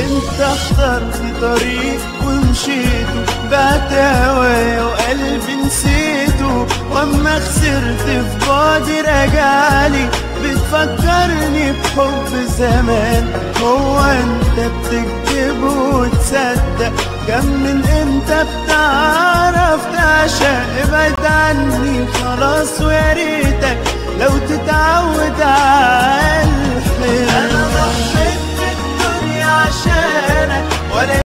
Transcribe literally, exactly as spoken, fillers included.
انت اخترت طريق ومشيته، بعت هوايا وقلبي نسيته، واما خسرت في بعدي رجعلي بتفكرني بحب زمان. هو انت بتكذب وتصدق؟ كم من انت بتعرف تعشق؟ ابعد عني خلاص ويا ريتك لو تتعود على الحياة. انا ضحيت بالدنيا عشانك ولا